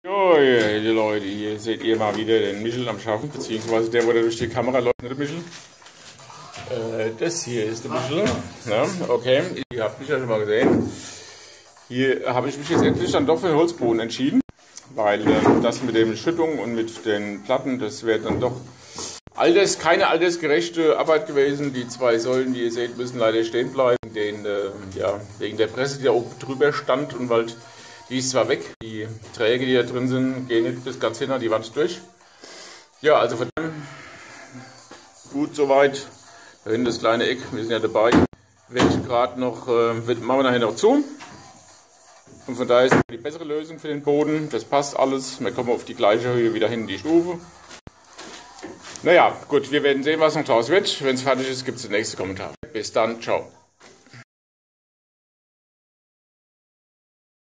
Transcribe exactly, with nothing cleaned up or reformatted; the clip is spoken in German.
Jo, die Leute, hier seht ihr mal wieder den Michel am Schaffen, beziehungsweise der, wo der durch die Kamera läuft, nicht der Michel. Äh, das hier ist der Michel. Ja, okay, ihr habt mich ja schon mal gesehen. Hier habe ich mich jetzt endlich dann doch für den Holzboden entschieden, weil äh, das mit den Schüttungen und mit den Platten, das wäre dann doch Alters, keine altersgerechte Arbeit gewesen. Die zwei Säulen, die ihr seht, müssen leider stehen bleiben, den, äh, ja, wegen der Presse, die da oben drüber stand, und weil die ist zwar weg, die Träger, die da drin sind, gehen nicht bis ganz hinter die Wand durch. Ja, also von dem gut soweit. Da hinten das kleine Eck, wir sind ja dabei, wird gerade noch, äh, wird, machen wir nachher noch zu. Und von daher ist die bessere Lösung für den Boden. Das passt alles. Wir kommen auf die gleiche Höhe wieder hin in die Stufe. Naja, gut, wir werden sehen, was noch draus wird. Wenn es fertig ist, gibt es den nächsten Kommentar. Bis dann, ciao.